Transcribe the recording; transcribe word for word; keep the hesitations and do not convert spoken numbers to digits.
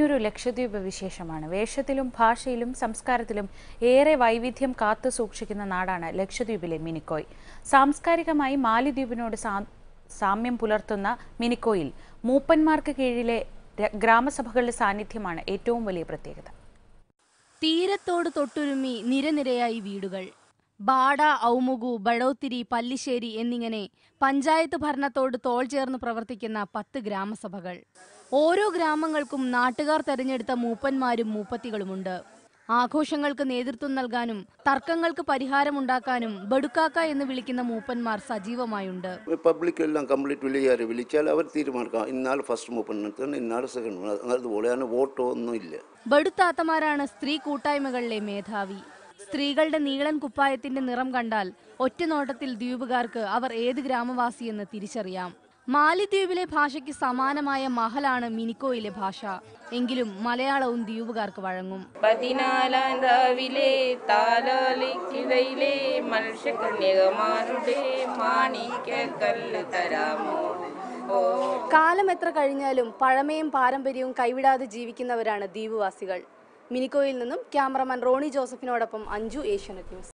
ഇനിയൊരു ലക്ഷദ്വീപ് വിശേഷമാണ്. വേഷത്തിലും ഭാഷയിലും സംസ്കാരത്തിലും ഏറെ വൈവിധ്യം കാത്തു സൂക്ഷിക്കുന്ന നാടാണ് ലക്ഷദ്വീപിലെ മിനിക്കോയ്. സാംസ്കാരികമായി മാലിദ്വീപിനോട് സാമ്യം പുലർത്തുന്ന മിനിക്കോയിൽ മൂപ്പന്മാർക്ക് കീഴിലെ ഗ്രാമസഭകളുടെ സാന്നിധ്യമാണ് ഏറ്റവും വലിയ പ്രത്യേകത. തീരത്തോട് തൊട്ടുരുമ്മി നിരനിരയായി വീടുകൾ. ബാഡ, ഔമുഗു, ബടോത്തിരി, പല്ലിശ്ശേരി എന്നിങ്ങനെ പഞ്ചായത്ത് ഭരണത്തോട് തോൾ ചേർന്ന് പ്രവർത്തിക്കുന്ന പത്ത് ഗ്രാമസഭകൾ. ഓരോ ഗ്രാമങ്ങൾക്കും നാട്ടുകാർ തെരഞ്ഞെടുത്ത മൂപ്പന്മാരും മൂപ്പത്തികളുമുണ്ട്. ആഘോഷങ്ങൾക്ക് നേതൃത്വം നൽകാനും തർക്കങ്ങൾക്ക് പരിഹാരമുണ്ടാക്കാനും ബഡുക്കാക്ക എന്ന് വിളിക്കുന്ന മൂപ്പന്മാർ സജീവമായുണ്ട്. പബ്ലിക് എല്ലാം കംപ്ലീറ്റ് വിളിയാറ് വിളിച്ചാൽ അവർ തീരുമാനിക്കാം ഇന്നാൾ ഫസ്റ്റ് മൂപ്പൻ നിർത്തുന്നത്, ഇന്നാൾ സെക്കൻഡ്, അതുപോലെയാണ്. വോട്ടോ ഒന്നുമില്ല. ബഡുത്താത്തമാരാണ് സ്ത്രീ കൂട്ടായ്മകളിലെ മേധാവി. സ്ത്രീകളുടെ നീളൻ കുപ്പായത്തിന്റെ നിറം കണ്ടാൽ ഒറ്റ നോട്ടത്തിൽ ദ്വീപുകാർക്ക് അവർ ഏത് ഗ്രാമവാസിയെന്ന് തിരിച്ചറിയാം. മാലിദ്വീപിലെ ഭാഷയ്ക്ക് സമാനമായ മഹലാണ് മിനിക്കോയിലെ ഭാഷ. എങ്കിലും മലയാളവും ദ്വീപുകാർക്ക് വഴങ്ങും. കാലം എത്ര കഴിഞ്ഞാലും പഴമയും പാരമ്പര്യവും കൈവിടാതെ ജീവിക്കുന്നവരാണ് ദ്വീപുവാസികൾ. മിനിക്കോയിൽ നിന്നും ക്യാമറമാൻ റോണി ജോസഫിനോടൊപ്പം അഞ്ജു, ഏഷ്യാനെറ്റ് ന്യൂസ്.